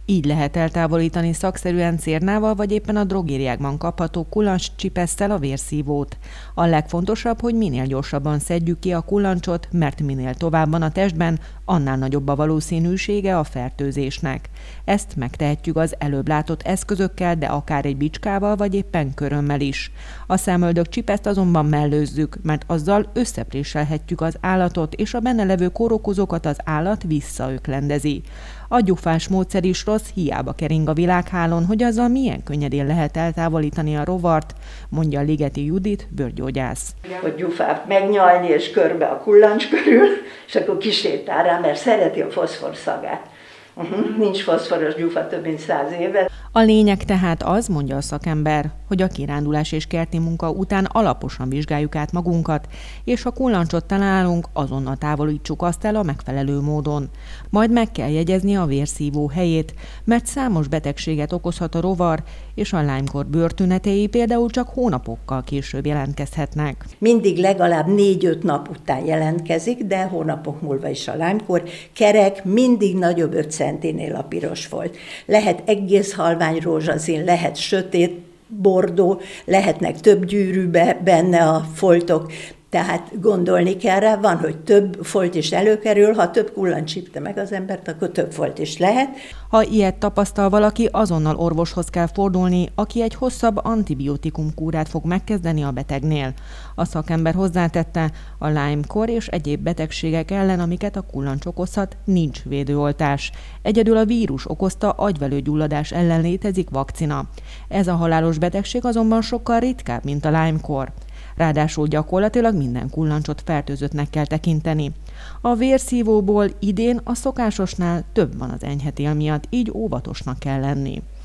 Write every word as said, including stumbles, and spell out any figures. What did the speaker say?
Így lehet eltávolítani szakszerűen cérnával vagy éppen a drogériákban kapható kullancscsipesszel a vérszívót. A legfontosabb, hogy minél gyorsabban szedjük ki a kullancsot, mert minél tovább van a testben, annál nagyobb a valószínűsége a fertőzésnek. Ezt megtehetjük az előbb látott eszközökkel, de akár egy bicskával vagy éppen körömmel is. A szemöldök csipeszt azonban mellőzzük, mert azzal összepréselhetjük az állatot, és a benne levő kórokozókat az állat visszaöklendezi. A gyufás módszer is rossz, hiába kering a világhálón, hogy azzal milyen könnyedén lehet eltávolítani a rovart, mondja Ligeti Judit, bőrgyógyász. Hogy gyufát megnyalni és körbe a kullancs körül, és akkor kisétál rá, mert szereti a foszfor szagát. Uh-huh. Nincs foszforos gyufa több mint száz éve. A lényeg tehát az, mondja a szakember, hogy a kirándulás és kerti munka után alaposan vizsgáljuk át magunkat, és ha kullancsot találunk, azonnal távolítsuk azt el a megfelelő módon. Majd meg kell jegyezni a vérszívó helyét, mert számos betegséget okozhat a rovar, és a Lyme-kór bőrtünetei például csak hónapokkal később jelentkezhetnek. Mindig legalább négy-öt nap után jelentkezik, de hónapok múlva is a Lyme-kór. Kerek mindig nagyobb öt centinél a piros folt. Lehet egész halvány rózsaszín, lehet sötét, bordó, lehetnek több gyűrű benne a foltok, tehát gondolni kell rá, van, hogy több folt is előkerül, ha több kullancs csípte meg az embert, akkor több folt is lehet. Ha ilyet tapasztal valaki, azonnal orvoshoz kell fordulni, aki egy hosszabb antibiotikum kúrát fog megkezdeni a betegnél. A szakember hozzátette, a Lyme-kór és egyéb betegségek ellen, amiket a kullancs okozhat, nincs védőoltás. Egyedül a vírus okozta agyvelőgyulladás ellen létezik vakcina. Ez a halálos betegség azonban sokkal ritkább, mint a Lyme-kór. Ráadásul gyakorlatilag minden kullancsot fertőzöttnek kell tekinteni. A vérszívóból idén a szokásosnál több van az enyhetél miatt, így óvatosnak kell lenni.